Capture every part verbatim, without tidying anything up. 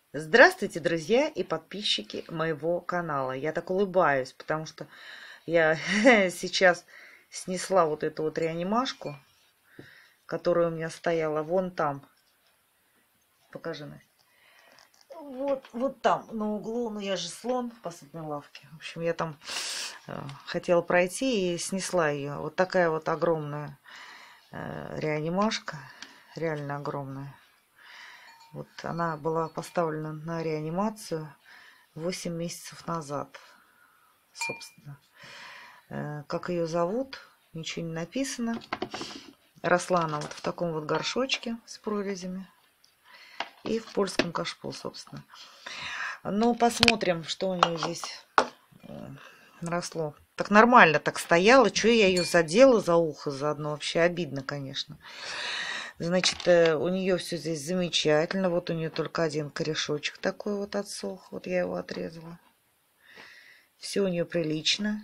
Здравствуйте, друзья и подписчики моего канала. Я так улыбаюсь, потому что я сейчас снесла вот эту вот реанимашку, которая у меня стояла вон там. Покажи, Настя. Вот, вот там, на углу, ну я же слон в посудной лавке. В общем, я там э, хотела пройти и снесла ее. Вот такая вот огромная э, реанимашка, реально огромная. Вот она была поставлена на реанимацию восемь месяцев назад, собственно. Как ее зовут, ничего не написано. Росла она вот в таком вот горшочке с прорезями и в польском кашпо, собственно. Но посмотрим, что у нее здесь росло. Так нормально так стояла. Что я ее задела за ухо заодно? Вообще обидно, конечно. Значит, у нее все здесь замечательно. Вот у нее только один корешочек такой вот отсох. Вот я его отрезала. Все у нее прилично.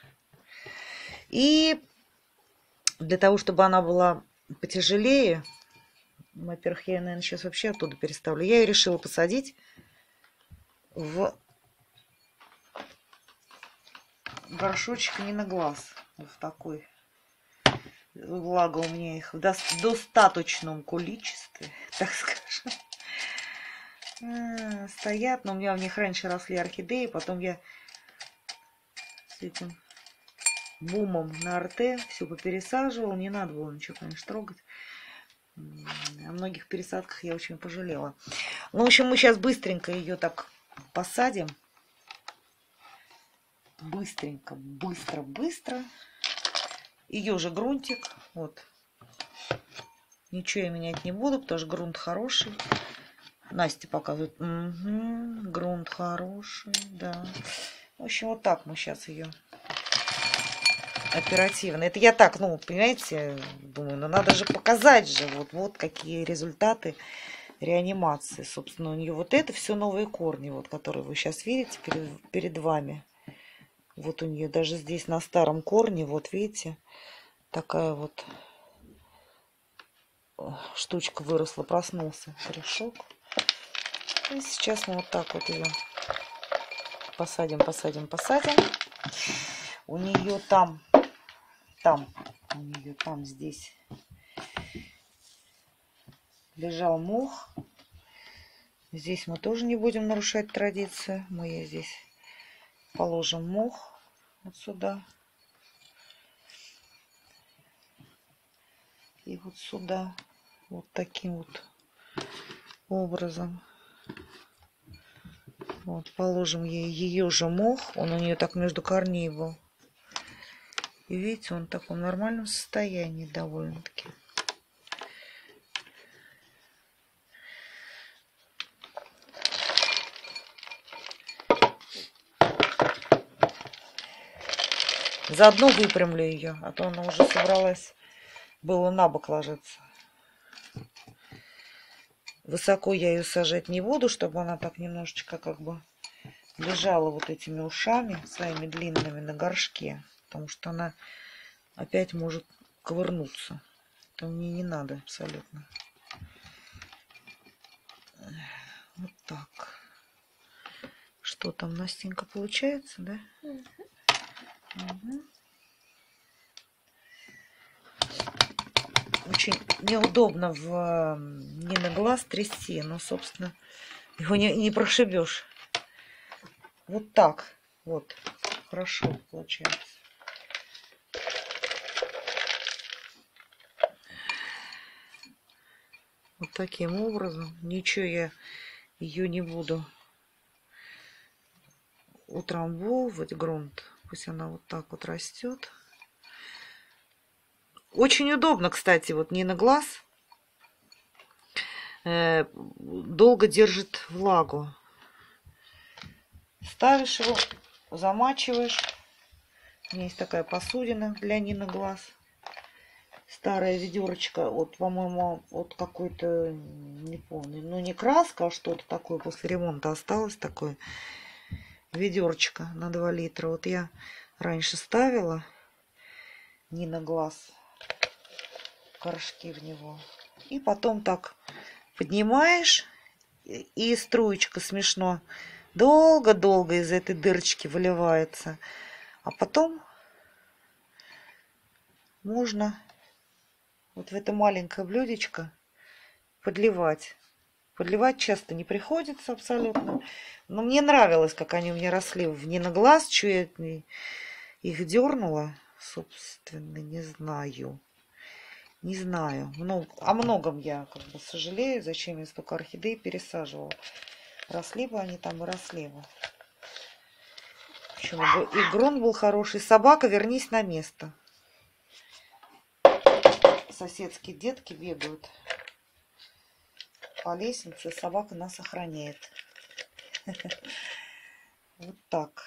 И для того, чтобы она была потяжелее, во-первых, я ее, наверное, сейчас вообще оттуда переставлю. Я ее решила посадить в горшочек не на глаз. Вот в такой. Влага у меня их в достаточном количестве, так скажем. А, стоят, но у меня в них раньше росли орхидеи, потом я с этим бумом на арте все попересаживала. Не надо было ничего, конечно, трогать. О многих пересадках я очень пожалела. Ну, в общем, мы сейчас быстренько ее так посадим. Быстренько, быстро, быстро. Ее же грунтик. Вот. Ничего я менять не буду, потому что грунт хороший. Настя показывает. Угу, грунт хороший, да. В общем, вот так мы сейчас ее оперативно. Это я так, ну, понимаете, думаю, ну надо же показать же, вот, вот какие результаты реанимации. Собственно, у нее вот это все новые корни, вот, которые вы сейчас видите перед, перед вами. Вот у нее даже здесь на старом корне, вот видите, такая вот штучка выросла, проснулся корешок. И сейчас мы вот так вот ее посадим, посадим, посадим. У нее там, там, у нее там здесь лежал мох. Здесь мы тоже не будем нарушать традицию. Мы ей здесь положим мох вот сюда. И вот сюда. Вот таким вот образом. Вот, положим ей ее же мох. Он у нее так между корней был. И видите, он в таком нормальном состоянии довольно-таки. Заодно выпрямлю ее, а то она уже собралась было на бок ложиться. Высоко я ее сажать не буду, чтобы она так немножечко как бы лежала вот этими ушами своими длинными на горшке, потому что она опять может ковырнуться. Это мне не надо абсолютно. Вот так. Что там, Настенька, получается, да? Угу. Очень неудобно в не на глаз трясти, но, собственно, его не, не прошибешь. Вот так. Вот. Хорошо получается. Вот таким образом. Ничего я ее не буду утрамбовывать, грунт. Пусть она вот так вот растет. Очень удобно, кстати, вот не на глаз. Э, долго держит влагу. Ставишь его, замачиваешь. У меня есть такая посудина для не на глаз. Старая ведерочка, вот, по-моему, вот какой-то, не помню, ну не краска, а что-то такое после ремонта осталось, такое ведерочка на два литра. Вот я раньше ставила не на глаз горшки в него. И потом так поднимаешь и струечка смешно долго-долго из этой дырочки выливается. А потом можно вот в это маленькое блюдечко подливать. Подливать часто не приходится абсолютно. Но мне нравилось, как они у меня росли не на глаз. Что я их дернула, собственно, не знаю. Не знаю. Много, о многом я как бы сожалею, зачем я столько орхидей пересаживала. Росли бы они там и росли бы. Почему бы? И грунт был хороший. Собака, вернись на место. Соседские детки бегают по лестнице. Собака нас охраняет. Вот так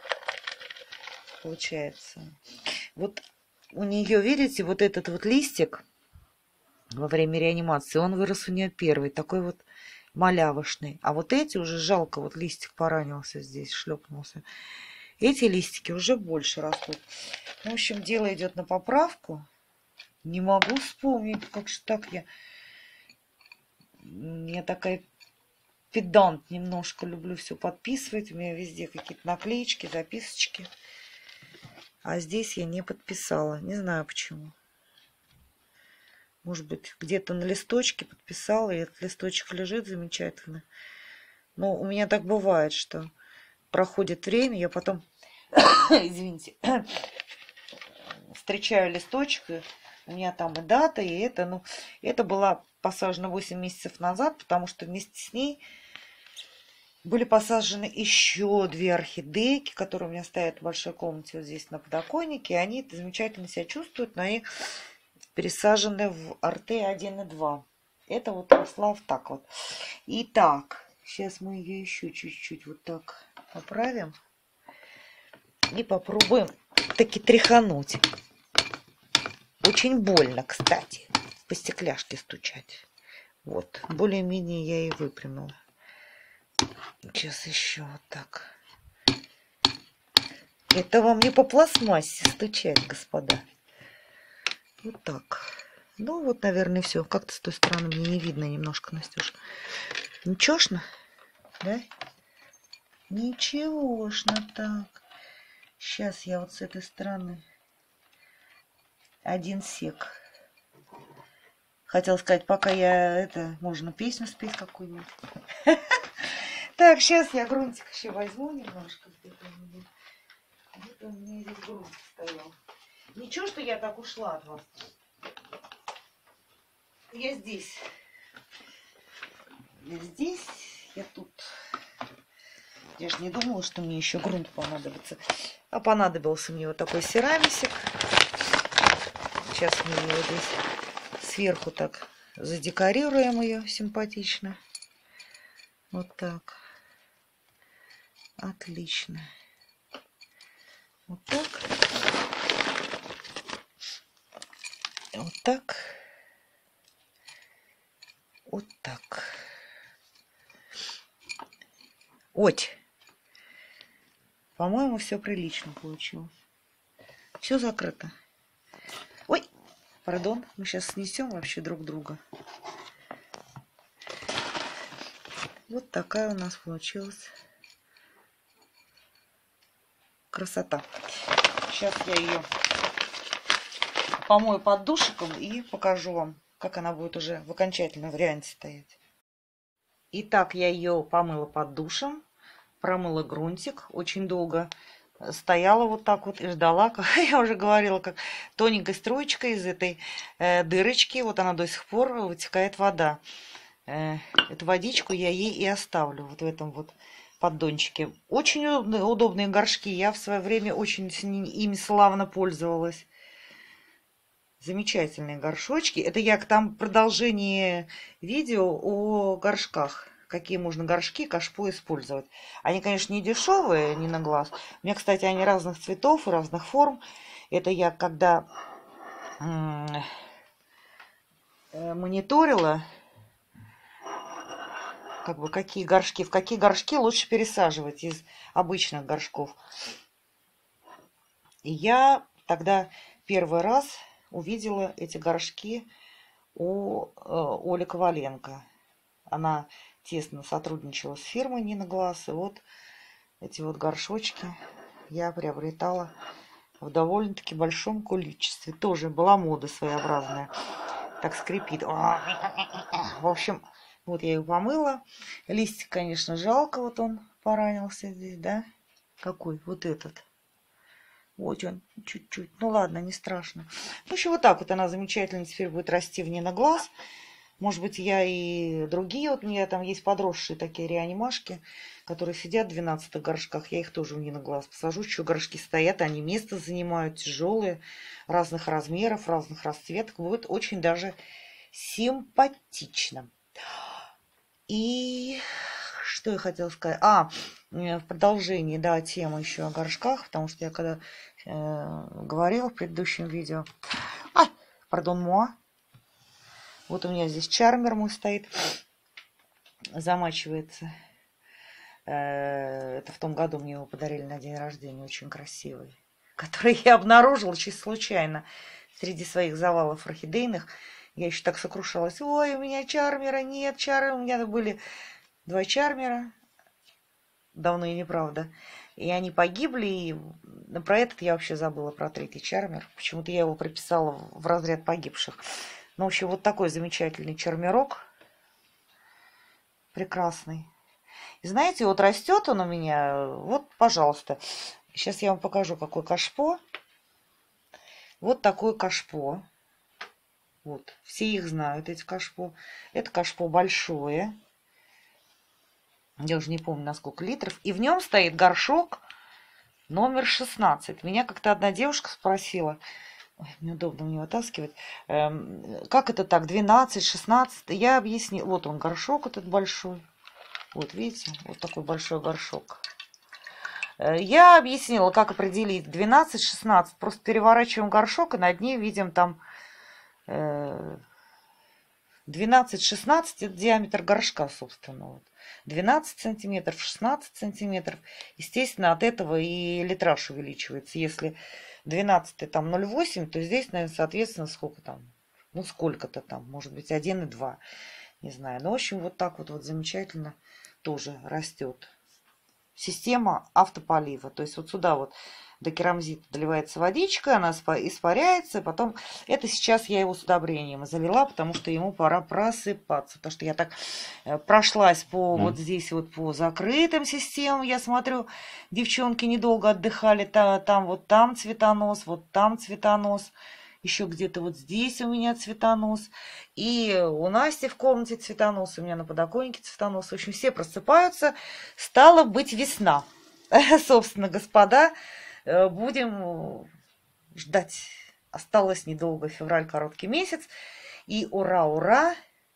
получается. Вот у нее, видите, вот этот вот листик во время реанимации, он вырос у нее первый, такой вот малявошный. А вот эти уже жалко, вот листик поранился здесь, шлепнулся. Эти листики уже больше растут. В общем, дело идет на поправку. Не могу вспомнить, как же так я... Я такая педант немножко, люблю все подписывать. У меня везде какие-то наклеечки, записочки. А здесь я не подписала. Не знаю почему. Может быть, где-то на листочке подписала, и этот листочек лежит замечательно. Но у меня так бывает, что проходит время, я потом, извините, встречаю листочек, и у меня там и дата, и это, ну, это была посажена восемь месяцев назад, потому что вместе с ней были посажены еще две орхидейки, которые у меня стоят в большой комнате вот здесь на подоконнике, и они замечательно себя чувствуют, но они пересажены в арте один и два. Это вот росла вот так вот. Итак, сейчас мы ее еще чуть-чуть вот так поправим. И попробуем таки тряхануть. Очень больно, кстати, по стекляшке стучать. Вот, более-менее я и выпрямила. Сейчас еще вот так. Это вам не по пластмассе стучать, господа. Вот так. Ну вот, наверное, все. Как-то с той стороны мне не видно немножко, Настюша. Ничегошно? Да? Ничегошно так. Сейчас я вот с этой стороны один сек. Хотела сказать, пока я это, можно песню спеть какую-нибудь. Так, сейчас я грунтик еще возьму немножко. Где-то у меня, где-то у меня здесь грунт стоял. Ничего, что я так ушла от вас. Я здесь. Я здесь. Я тут. Я же не думала, что мне еще грунт понадобится. А понадобился мне вот такой керамисик. Сейчас мы его здесь сверху так задекорируем ее симпатично. Вот так. Отлично. Вот так. Вот так. Вот так. Ось. По-моему, все прилично получилось. Все закрыто. Ой, пардон, мы сейчас снесем вообще друг друга. Вот такая у нас получилась красота. Сейчас я ее помою под душиком и покажу вам, как она будет уже в окончательном варианте стоять. Итак, я ее помыла под душем, промыла грунтик, очень долго стояла вот так вот и ждала, как я уже говорила, как тоненькой струечкой из этой э, дырочки, вот она до сих пор вытекает вода. Э, эту водичку я ей и оставлю вот в этом вот поддончике. Очень удобные, удобные горшки, я в свое время очень ими славно пользовалась. Замечательные горшочки. Это я там продолжение видео о горшках. Какие можно горшки, кашпо использовать. Они, конечно, не дешевые, не на глаз. У меня, кстати, они разных цветов и разных форм. Это я когда мониторила, как бы какие горшки, в какие горшки лучше пересаживать из обычных горшков. И я тогда первый раз увидела эти горшки у Оли Коваленко. Она тесно сотрудничала с фирмой Нина Глаз. И вот эти вот горшочки я приобретала в довольно-таки большом количестве. Тоже была мода своеобразная. Так скрипит. В общем, вот я ее помыла. Листик, конечно, жалко. Вот он поранился здесь, да? Какой? Вот этот. Вот он, чуть-чуть. Ну ладно, не страшно. В общем, вот так вот она замечательно теперь будет расти в Нина Глаз. Может быть, я и другие. Вот у меня там есть подросшие такие реанимашки, которые сидят в двенадцатых горшках. Я их тоже в Нина Глаз посажу. Еще горшки стоят, они место занимают, тяжелые, разных размеров, разных расцветок. Будет очень даже симпатично. И что я хотела сказать? А, в продолжении, да, темы еще о горшках, потому что я когда э, говорила в предыдущем видео... А, пардон, моа. Вот у меня здесь чармер мой стоит, замачивается. Это в том году мне его подарили на день рождения, очень красивый, который я обнаружила чисто случайно среди своих завалов орхидейных. Я еще так сокрушалась: ой, у меня чармера нет, чары. У меня были два чармера, давно и неправда. И они погибли, и про этот я вообще забыла, про третий чармер. Почему-то я его приписала в разряд погибших. Ну, в общем, вот такой замечательный чармерок. Прекрасный. И знаете, вот растет он у меня. Вот, пожалуйста. Сейчас я вам покажу, какой кашпо. Вот такой кашпо. Вот. Все их знают, эти кашпо. Это кашпо большое. Я уже не помню, на сколько литров. И в нем стоит горшок номер шестнадцать. Меня как-то одна девушка спросила... Ой, неудобно мне вытаскивать. Эм, как это так? двенадцать, шестнадцать. Я объяснила. Вот он, горшок этот большой. Вот, видите? Вот такой большой горшок. Я объяснила, как определить двенадцать, шестнадцать. Просто переворачиваем горшок, и на дне видим там э, двенадцать, шестнадцать. Это диаметр горшка, собственно. Вот. двенадцать сантиметров, шестнадцать сантиметров. Естественно, от этого и литраж увеличивается. Если двенадцать там ноль восемь, то здесь, наверное, соответственно, сколько там? Ну, сколько-то там, может быть, один и два. Не знаю. Ну, в общем, вот так вот, вот замечательно тоже растет. Система автополива. То есть вот сюда вот до керамзита доливается водичка, она испаряется. Потом это сейчас я его с удобрением залила, потому что ему пора просыпаться. Потому что я так прошлась по mm. вот здесь вот по закрытым системам. Я смотрю, девчонки недолго отдыхали. Там вот там цветонос, вот там цветонос. Еще где-то вот здесь у меня цветонос. И у Насти в комнате цветонос, у меня на подоконнике цветонос. В общем, все просыпаются. Стала быть весна. Собственно, господа, будем ждать. Осталось недолго, февраль, короткий месяц. И ура, ура,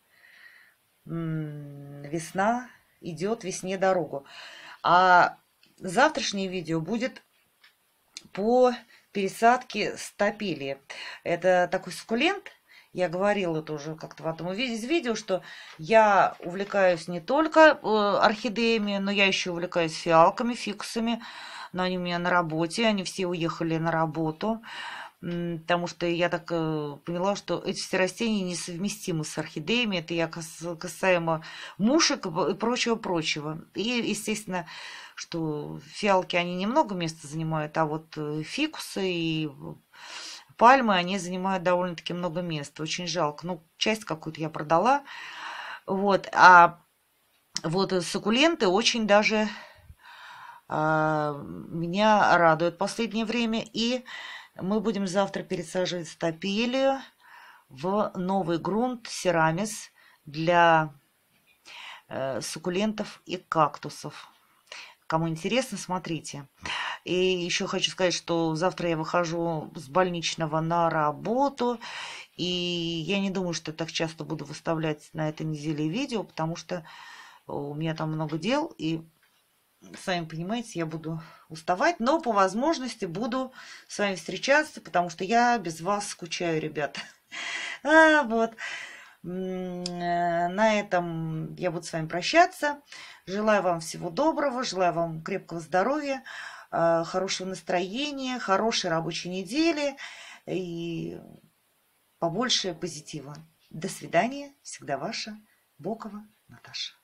весна идет, весне дорогу. А завтрашнее видео будет по пересадке стапелии. Это такой суккулент. Я говорила тоже как-то в одном из видео, что я увлекаюсь не только орхидеями, но я еще увлекаюсь фиалками, фикусами. Но они у меня на работе, они все уехали на работу, потому что я так поняла, что эти все растения несовместимы с орхидеями. Это я касаемо мушек и прочего-прочего. И, естественно, что фиалки, они немного места занимают, а вот фикусы и пальмы, они занимают довольно-таки много места. Очень жалко. Ну, часть какую-то я продала. Вот. А вот суккуленты очень даже а, меня радуют в последнее время. И мы будем завтра пересаживать стапелию в новый грунт Ceramys для э, суккулентов и кактусов. Кому интересно, смотрите. И еще хочу сказать, что завтра я выхожу с больничного на работу. И я не думаю, что так часто буду выставлять на этой неделе видео, потому что у меня там много дел. И, сами понимаете, я буду уставать. Но по возможности буду с вами встречаться, потому что я без вас скучаю, ребята. А, вот. На этом я буду с вами прощаться. Желаю вам всего доброго, желаю вам крепкого здоровья, хорошего настроения, хорошей рабочей недели и побольше позитива. До свидания. Всегда ваша Бокова Наташа.